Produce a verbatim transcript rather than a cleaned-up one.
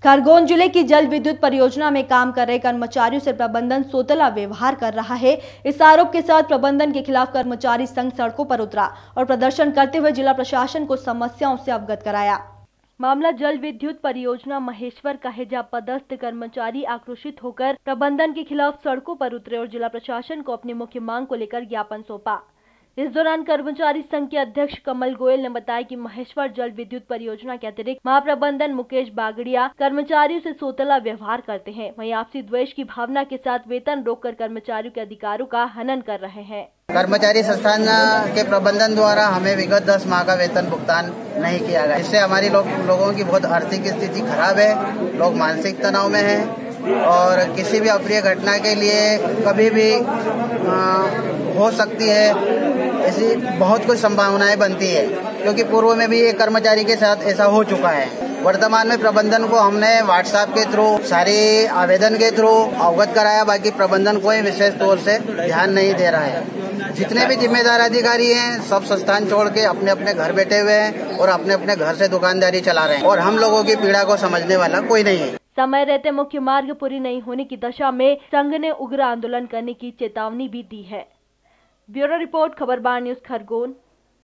खरगोन जिले की जल विद्युत परियोजना में काम कर रहे कर्मचारियों से प्रबंधन सोतला व्यवहार कर रहा है। इस आरोप के साथ प्रबंधन के खिलाफ कर्मचारी संघ सड़कों पर उतरा और प्रदर्शन करते हुए जिला प्रशासन को समस्याओं से अवगत कराया। मामला जल विद्युत परियोजना महेश्वर का है, जहां पदस्थ कर्मचारी आक्रोशित होकर प्रबंधन के खिलाफ सड़कों पर उतरे और जिला प्रशासन को अपनी मुख्य मांग को लेकर ज्ञापन सौंपा। इस दौरान कर्मचारी संघ के अध्यक्ष कमल गोयल ने बताया कि महेश्वर जल विद्युत परियोजना के अतिरिक्त महाप्रबंधन मुकेश बागड़िया कर्मचारियों से सोतला व्यवहार करते हैं। वहीं आपसी द्वेष की भावना के साथ वेतन रोककर कर्मचारियों के अधिकारों का हनन कर रहे हैं। कर्मचारी संस्थान के प्रबंधन द्वारा हमें विगत दस माह का वेतन भुगतान नहीं किया गया। इससे हमारी लोग, लोगों की बहुत आर्थिक स्थिति खराब है। लोग मानसिक तनाव में हैं और किसी भी अप्रिय घटना के लिए कभी भी आ, हो सकती है, ऐसी बहुत कुछ संभावनाएं बनती है, क्योंकि पूर्व में भी एक कर्मचारी के साथ ऐसा हो चुका है। वर्तमान में प्रबंधन को हमने व्हाट्सएप के थ्रू, सारे आवेदन के थ्रू अवगत कराया। बाकी प्रबंधन कोई विशेष तौर से ध्यान नहीं दे रहा है। जितने भी जिम्मेदार अधिकारी हैं सब संस्थान छोड़ के अपने अपने घर बैठे हुए हैं और अपने अपने घर से दुकानदारी चला रहे हैं और हम लोगों की पीड़ा को समझने वाला कोई नहीं है। समय रहते मुख्य मार्ग पूरी नहीं होने की दशा में संघ ने उग्र आंदोलन करने की चेतावनी भी दी है। Bureau report, Khabarban news, Khargone.